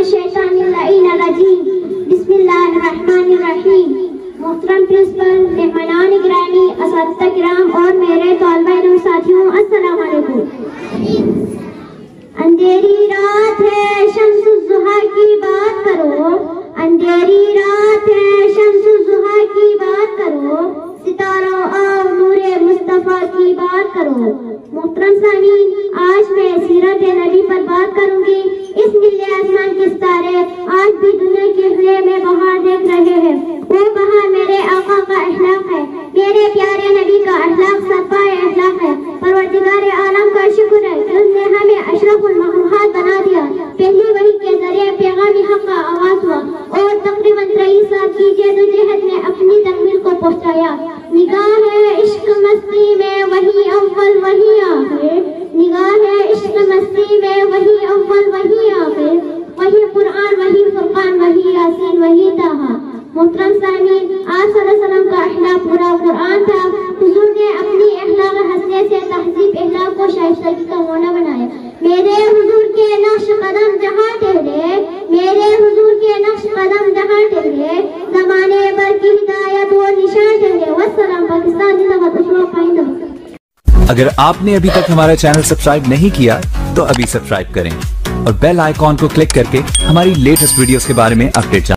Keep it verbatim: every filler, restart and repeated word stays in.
मिनश्शैतानिर रजीम। बिस्मिल्लाहिर्रहमानिर्रहीम। मोहतरम प्रिंसिपल, मेहमानान गिरामी, असातिज़ा किराम और मेरे तलबा इल्म साथियों, अस्सलाम वालेकुम। अंधेरी रात है शम्स-उज़-ज़ुहा की बात करो, अंधेरी रात है शम्स-उज़-ज़ुहा की बात करो, सितारों और नूरे मुस्तफ़ा की बात करो। मोहतरम सामीन, आज मैं सीरत नबी पर बात करूंगी। इस नीले आसमान के सितारे आज भी दुनिया के हृदय में बहार देख रहे हैं। वो बहार मेरे आका का अखलाक है, मेरे प्यारे नबी का अखलाक सरपाए अखलाक है। परवरदिगार आलम का शुक्र है कि उसने हमें अशरफुल मखलूक़ात बना दिया। पहली वही के जरिए पैगाम हक़ का आगाज़ हुआ और तकरीबन तेईस साल की जद्दोजहद में अपनी तकमील को पहुँचाया। निगाह है इश्क मस्ती में वही अव्वल वही आखिर, निगाह है इश्क मस्ती में वही अव्वल वही आखिर, वही कुरान वही फुरकान वही यासीन वही ताहा। मोहतरम सामीन, आप सल्लल्लाहु अलैहि वसल्लम का अखलाक पूरा कुरान था। हुजूर ने अपनी अखलाक हसने से तहजीब अखलाक को शाइस्तगी का मोना बनाया। मेरे हुजूर के नक्श कदम जहाँ टहले, मेरे हुजूर के नक्श कदम जहाँ टहले, ज़माने भर की हिदायत और निशान टहले। वस्सलाम। पाकिस्तान जिंदाबाद, उसरो पाइंदा। अगर आपने अभी तक हमारा चैनल सब्सक्राइब नहीं किया तो अभी सब्सक्राइब करें और बेल आइकॉन को क्लिक करके हमारी लेटेस्ट वीडियोस के बारे में अपडेट जानें।